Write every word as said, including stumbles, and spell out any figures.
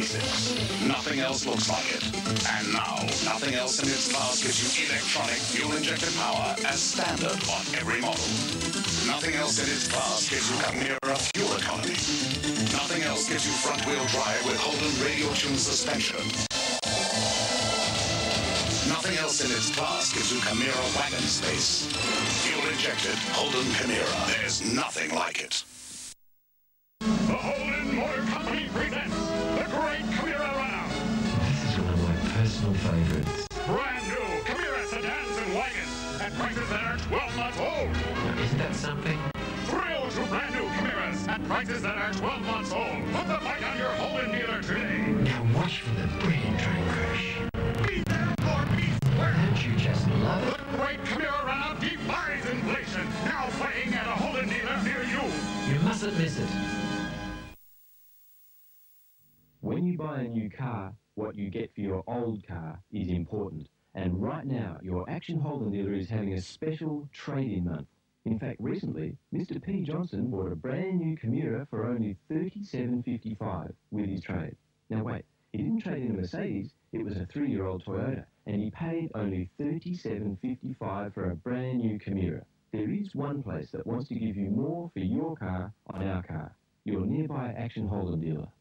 eighty-six. Nothing else looks like it. And now, nothing else in its class gives you electronic fuel-injected power as standard on every model. Nothing else in its class gives you Camira fuel economy. Nothing else gives you front-wheel drive with Holden radio-tuned suspension. Nothing else in its class gives you Camira wagon space. Fuel-injected Holden Camira. There's nothing like it. The Holden Motor Company presents the Great Camira Runner. This is one of my personal favorites. Brand new Camira sedans and wagons at prices that are twelve months old. Now, isn't that something? Thrill to brand new Camiras at prices that are twelve months old. Put the bike on your Holden dealer today. Now watch for the brilliant train crash. Be there or be square. Don't you just love it? The Great Camira Runner defies inflation. Now playing at a Holden dealer near you. You mustn't miss it. When you buy a new car, what you get for your old car is important. And right now, your Action Holden dealer is having a special trade-in month. In fact, recently, Mister P. Johnson bought a brand new Camira for only thirty-seven fifty-five with his trade. Now wait, he didn't trade in a Mercedes, it was a three-year-old Toyota, and he paid only thirty-seven fifty-five for a brand new Camira. There is one place that wants to give you more for your car on our car, your nearby Action Holden dealer.